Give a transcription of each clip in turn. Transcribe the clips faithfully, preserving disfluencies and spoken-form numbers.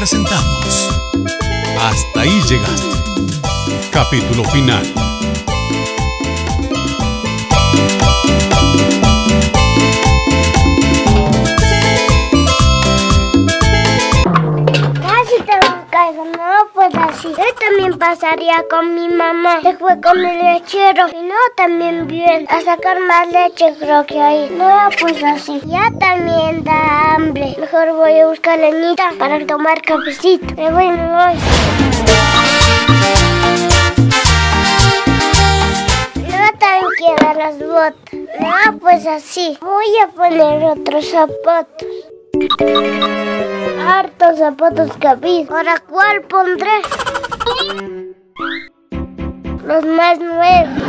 presentamos Hasta ahí llegaste. Capítulo final. No, pues así. Yo también pasaría con mi mamá. Se fue con el lechero. Y no, también bien. A sacar más leche creo que ahí. No, pues así. Ya también da hambre. Mejor voy a buscar leñita para tomar cafecito. Me voy, me voy. No, también quiero las botas. No, pues así. Voy a poner otros zapatos. Hartos zapatos que había. ¿Ahora cuál pondré? Los más nuevos.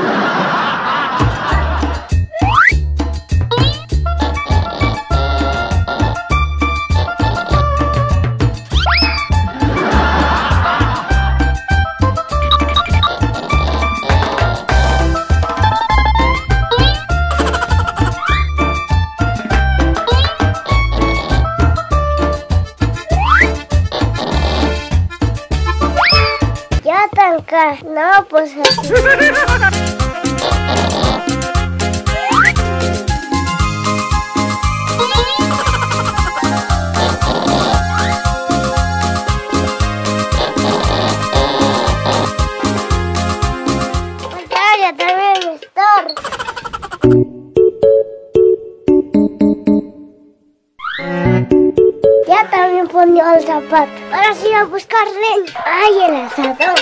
No, pues así. Ya también me estorba. Ya también ponió el zapato. Ahora sí a buscar leña. ¡Ay, el asador!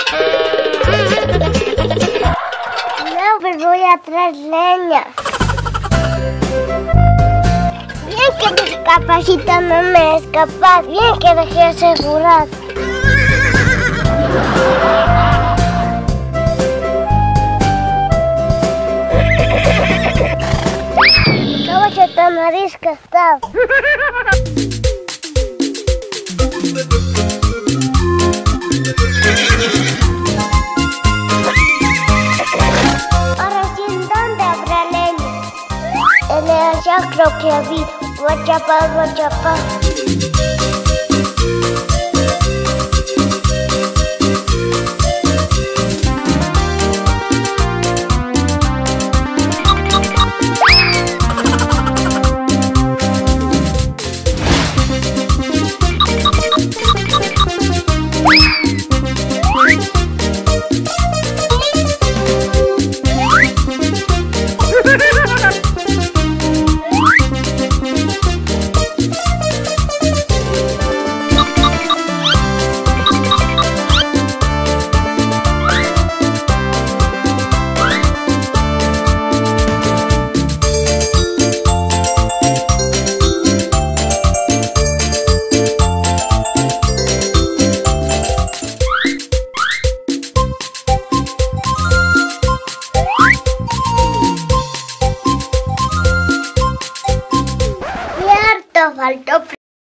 No, pues voy a traer leña. Bien que mi capacita no me escapa. Bien que dejé asegurado. Caballo tan nariz que está. Ya creo que ha habido. Voy a chapar, voy a chapar. Faltó.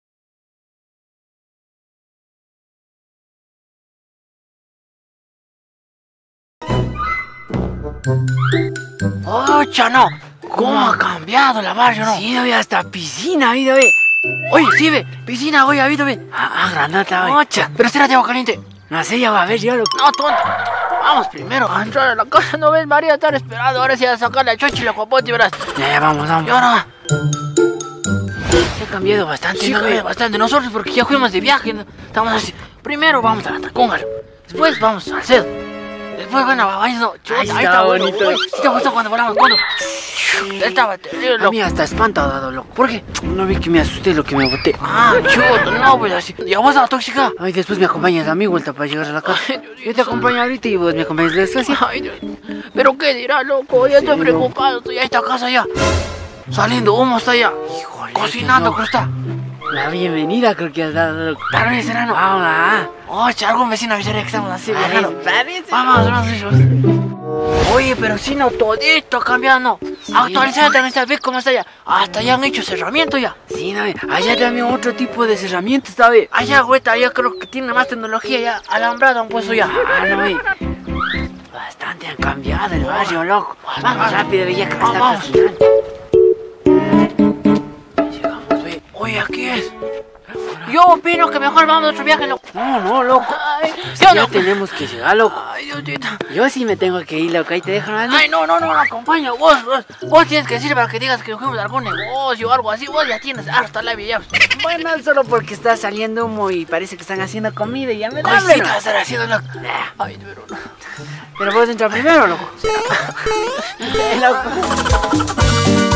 ¡Oh, Chano! ¿Cómo ha cambiado la barrio, no? Sí, ve, hasta piscina, vida, ve. Oye, sí, ve, piscina, oye, habido, ve. Ah, ah, grandota, ve. Ocha, pero será de agua caliente. No sé, ya va a ver, ya lo... No, tonto. Vamos primero a entrar a la casa, ¿no ves? María está esperando, ahora sí a sacar la chocha y la guapote, verás. Ya, ya, vamos, vamos. Y ahora... Se ha cambiado bastante, Sí, ¿no, cambia ve? bastante. Nosotros porque ya fuimos de viaje, ¿no? Estamos así. Primero vamos a la Tacóngaro. Después vamos al Cedo. Después, bueno, vamos a... Ahí está bonito. ¿Sí te gustó cuando volamos? ¿Cuándo? Estaba terrible, A loco. mí hasta espanto ha dado, loco. ¿Por qué? No vi que me asusté lo que me boté. Ah, chuto, no, pues así. ¿Ya vas a la tóxica? Ay, después me acompañas a mi vuelta para llegar a la casa. Ay, Dios mío. Yo te acompaño ahorita y vos me acompañas de esta, ¿sí? Ay, Dios. ¿Pero qué dirá, loco? Ya estoy Sí, preocupado. Estoy a esta casa ya. Saliendo humo está ya. Híjole, Cocinando, no. ¿cómo está? La bienvenida creo que has dado, loco. Tal vez será, ¿no? Vamos, ah. Oh, che, algún vecino avisaría que estamos así, viajando. Parece. Vamos, vamos. Oye, pero si no, todito cambiando. Actualizado también está, ¿ves cómo está ya? Hasta ya han hecho cerramiento ya. Sí, no, allá también otro tipo de cerramientos, ¿sabes? Allá, güey, allá creo que tiene más tecnología ya. Alambrado han puesto ya. Ah, no, eh. Bastante han cambiado el barrio, loco. Vamos rápido, veía que me está Vamos. cocinando. Llegamos, ve. Oye, Oye, aquí es. Yo opino que mejor vamos a otro viaje, loco. No, no, loco. Ay, Sí, yo ya no. tenemos que llegar, loco. Ay, Diosito. Yo sí me tengo que ir, loco. Ahí te dejo, ¿no? Ay, no, no, no, no, acompaña. Vos, vos, vos tienes que decir para que digas que fuimos a algún negocio o algo así. Vos ya tienes hasta la vida. Bueno, solo porque está saliendo humo y parece que están haciendo comida y ya me da hambre, Cosita ¿no? de estar haciendo, loco. Ay, pero no. Pero vos entra primero, loco. Eh, loco.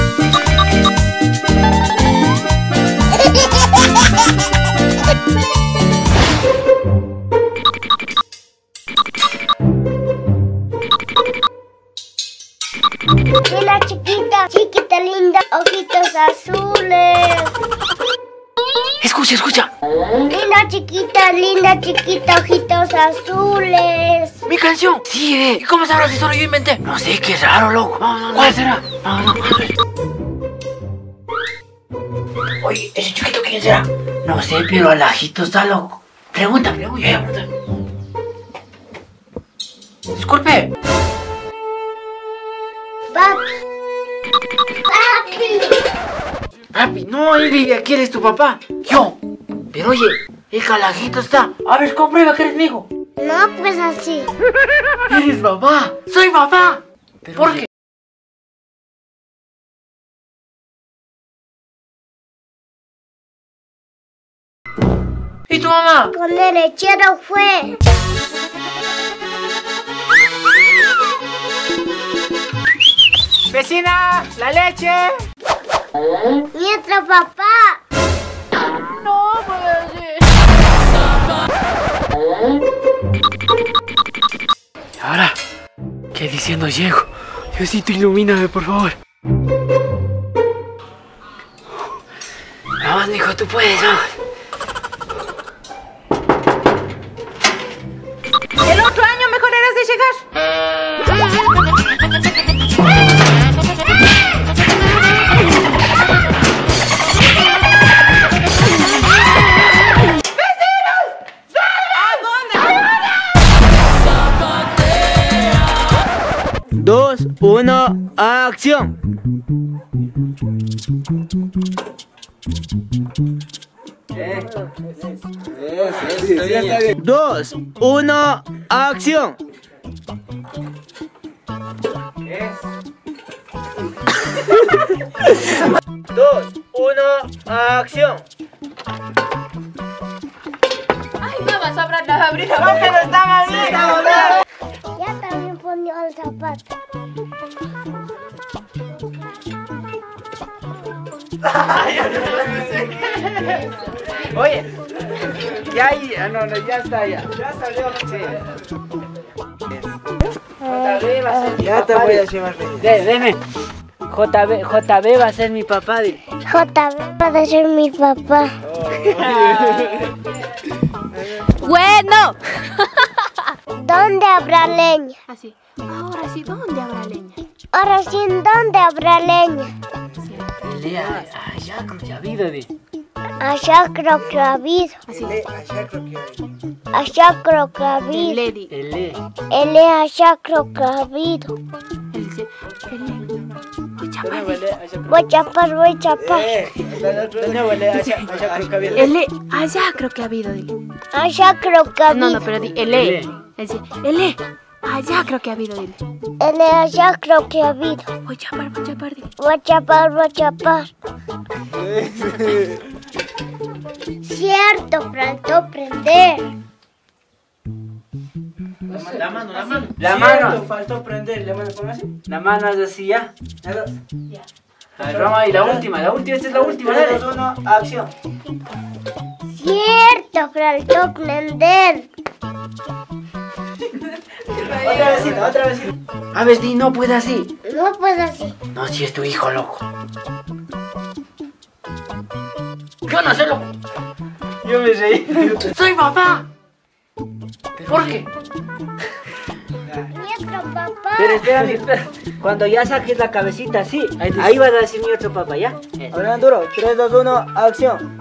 Mira, chiquita, chiquita linda, ojitos azules. Escucha, escucha. Linda, chiquita, linda, chiquita, ojitos azules. Mi canción. Sí, eh. ¿Y cómo sabrás si solo yo inventé? No sé, qué raro, loco. No, no, no. ¿Cuál será? No, no, no. Oye, ¿ese chiquito quién será? No sé, pero al ajito está loco. Pregunta, pregunta. Ya, pregunta. Disculpe. Papi. Papi. Papi, no, Ivy, aquí eres tu papá. Yo. Pero oye, el calajito está. A ver, comprueba que eres mi hijo. No, pues así. Eres papá. Soy papá. ¿Por qué? ¿Y tu mamá? Con el lechero fue. ¡Vecina! ¡La leche! Mientras papá. No, pues. Ahora, ¿qué diciendo llego? Diosito, ilumíname, por favor. Vamos, hijo, tú puedes, vamos. El otro año mejorarás de llegar. Dos, uno, acción. Dos, uno, acción. Dos, uno, acción. Ay, no vas a abrir la abrir la No, pero estaba bien. Ya también ponió el zapato. Oye, ya ahí, ah, no, no, ya está, ya. Ya salió, sí. J B va a ser mi Ya papá. te voy a de- llevar. De, deme. J B, J B va a ser mi papá. De... J B va a ser mi papá. Bueno. ¿Dónde habrá leña? Así. Ahora sí, ¿dónde habrá leña? Ahora sí, ¿en dónde habrá leña? Lea, allá creo que ha habido de. Allá creo que ha habido. Así. Allá creo que hay. Allá creo que ha habido. Lady. El E. El E allá creo que ha habido. Él dice, el Oye, ¿Dónde huele? Allá creo Voy a chapar, voy a chapar. Eh, ¿dónde huele? Allá, allá creo que había. El E. Allá creo que ha habido, dile. Allá creo que ha No, habido. no, pero di el E. Él dice, el E. Allá creo que ha habido, dile. El E allá creo que ha habido. Voy a chapar, voy a chapar, dile. Voy a chapar, voy a chapar. Cierto, faltó prender. La mano, la mano. La La mano. mano. Faltó prender. ¿La mano cómo así? La mano es así ya. Nada. A ver, vamos ahí, la última, la última, esta es la última, tres, dale. dos, uno, acción. Cierto, faltó prender. Otra vecina, otra vecina. A ver, di, no puede así. No, pues así. No, si es tu hijo, loco. Yo no sé, loco. Yo me reí. Soy papá. ¿Por qué? Nuestro papá. Pero espérame, espera. Cuando ya saques la cabecita así, ahí vas a decir mi otro papá, ¿ya? Ahora duro. tres, dos, uno, acción.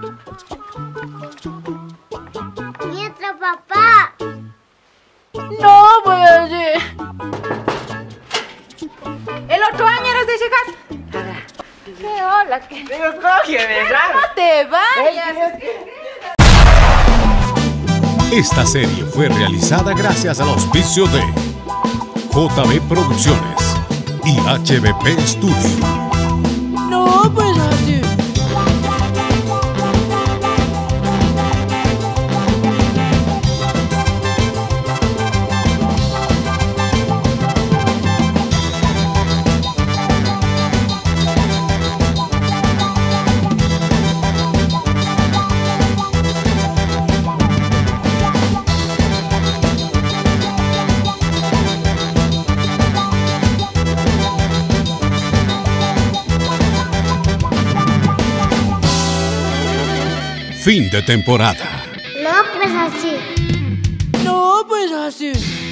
Nuestro papá. No, voy a decir. El otro año eres de llegar. ¿Qué hola? ¿Qué? Digo, cógeme, raro. No te vayas. Esta serie fue realizada gracias al auspicio de J B Producciones y H B P Studio. No, pues así. Fin de temporada. No, pues así. No, pues así.